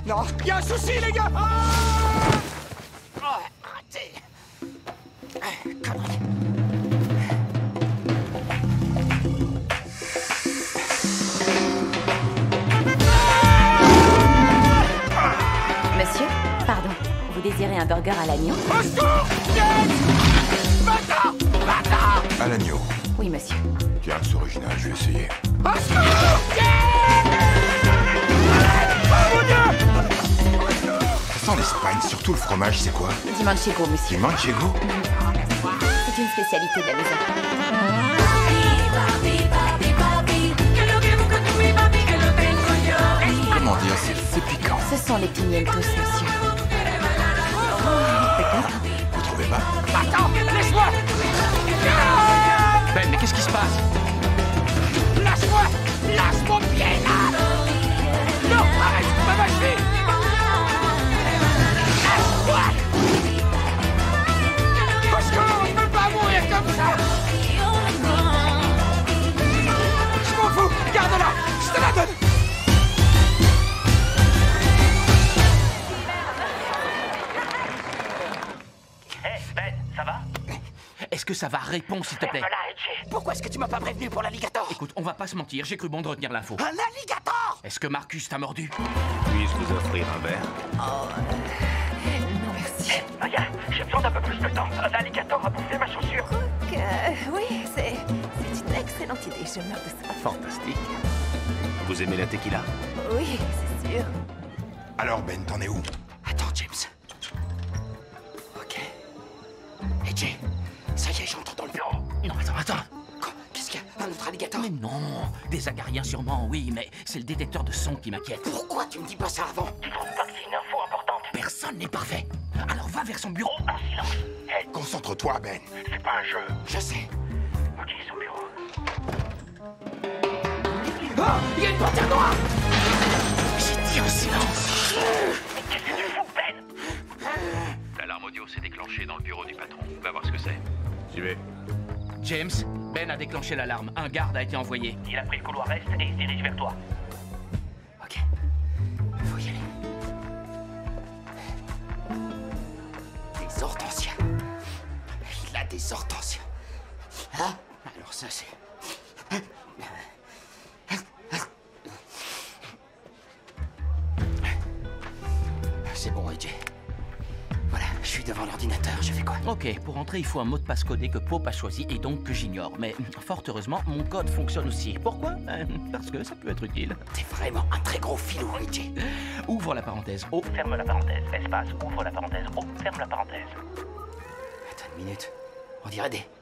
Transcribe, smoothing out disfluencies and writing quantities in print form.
Non, il y a un souci, les gars. Arrêtez. Connerie. Monsieur, pardon, vous désirez un burger à l'agneau? Au secours! Va-t'en! Va-t'en! À l'agneau. Oui, monsieur. Tiens, c'est original, je vais essayer. Au secours! Oh mon Dieu! Ça sent l'Espagne, surtout le fromage, c'est quoi? Du manchego, monsieur. Du manchego? C'est une spécialité de la maison. Comment dire, c'est piquant. Ce sont les pimientos, monsieur. Vous trouvez pas? Attends, laisse-moi! Ben, mais qu'est-ce qui se passe? Lâche-moi! Lâche mon pied, là! Non, arrête! Ma machine! Lâche-moi! Au secours, je peux pas mourir comme ça! Je m'en fous! Garde-la! Je te la donne! Hey, Ben, ça va? Est-ce que ça va? Réponds, s'il te plaît. Voilà, Edgy. Pourquoi est-ce que tu m'as pas prévenu pour l'alligator? Écoute, on va pas se mentir, j'ai cru bon de retenir l'info. Un alligator! Est-ce que Marcus t'a mordu? Puis-je vous offrir un verre? Non, merci. Regarde, j'ai besoin d'un peu plus de temps. Un alligator a bouffé ma chaussure. Oui, c'est une excellente idée, je meurs de ça. Fantastique. Vous aimez la tequila? Oui, c'est sûr. Alors, Ben, t'en es où? Attends, James. Ok. Edgy, ça y est, j'entre dans le bureau. Non, attends. Quoi? Qu'est-ce qu'il y a? Un autre alligator? Mais non, des agariens sûrement, oui, mais c'est le détecteur de son qui m'inquiète. Pourquoi tu me dis pas ça avant? Tu trouves pas que c'est une info importante? Personne n'est parfait. Alors va vers son bureau. Un silence. Hey, Concentre-toi, Ben. c'est pas un jeu. Je sais. Ok, son bureau. Oh! Il y a une panthère noire! J'ai dit un silence. Mais qu'est-ce que tu fous, Ben? L'alarme audio s'est déclenchée dans le bureau du patron. Va voir ce que c'est. J'y vais. James, Ben a déclenché l'alarme. Un garde a été envoyé. Il a pris le couloir est et il se dirige vers toi. Ok. Faut y aller. Des hortensias. Il a des hortensias. Hein? Alors ça, c'est... C'est bon, AJ. Voilà, je suis devant l'ordinateur, je fais quoi? Ok, pour entrer, il faut un mot de passe codé que Pope a choisi et donc que j'ignore. Mais fort heureusement, mon code fonctionne aussi. Pourquoi? Parce que ça peut être utile. T'es vraiment un très gros filou, AJ. Ouvre la parenthèse. Oh, Ferme la parenthèse. Espace. Ouvre la parenthèse. Oh, ferme la parenthèse. Attends une minute. On dirait